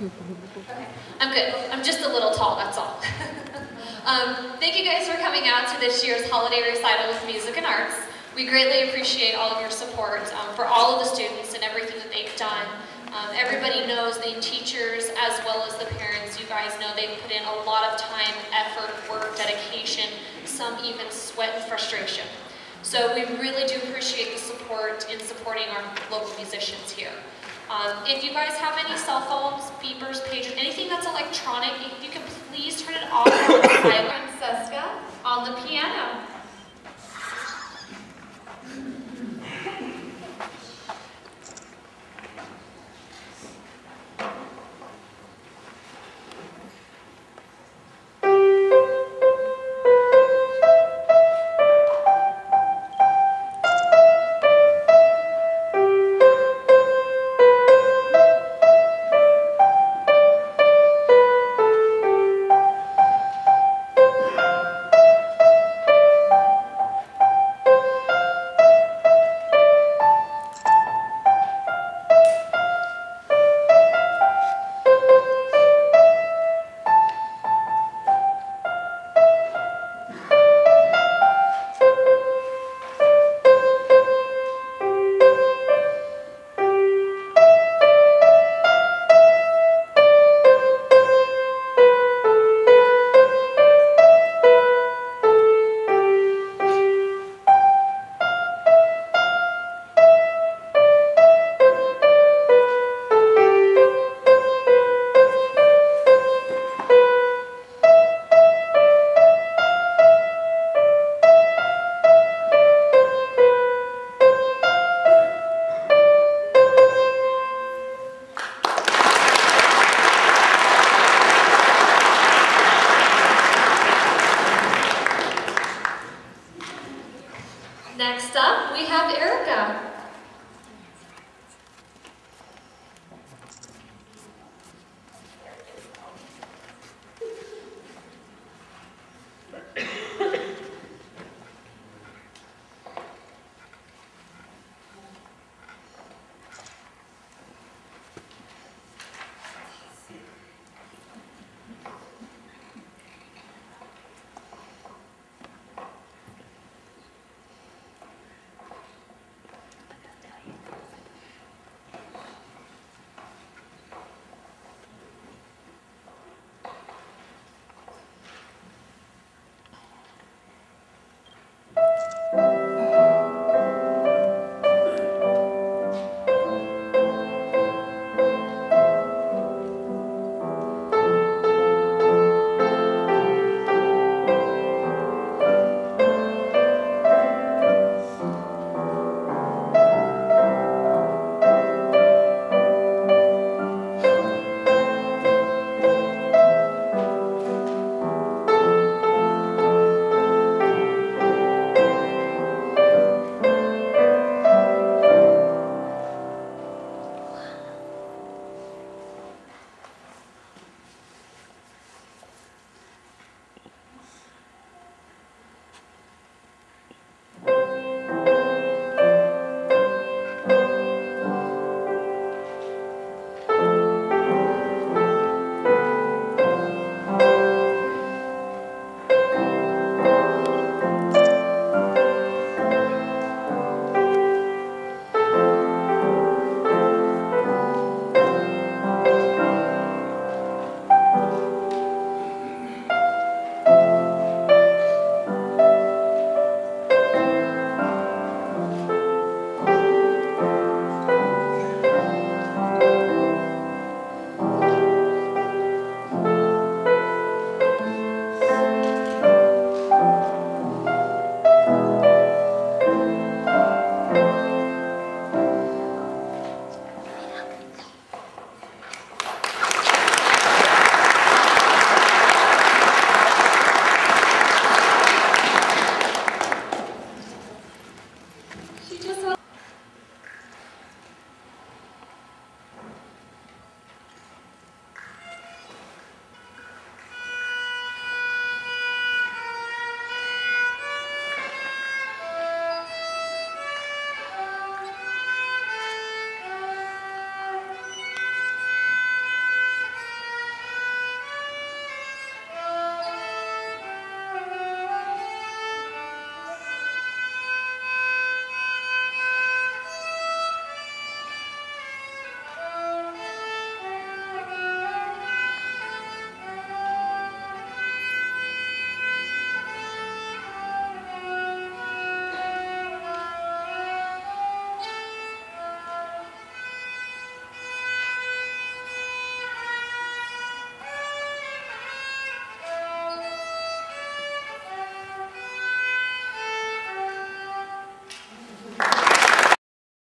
Okay. I'm good. I'm just a little tall, that's all. Thank you guys for coming out to this year's holiday recital with Music and Arts. We greatly appreciate all of your support for all of the students and everything that they've done. Everybody knows, the teachers as well as the parents, you guys know they've put in a lot of time, effort, work, dedication, some even sweat and frustration. So we really do appreciate the support in supporting our local musicians here. If you guys have any cell phones, beepers, pagers, anything that's electronic, if you can please turn it off on silent. Chesca on the piano.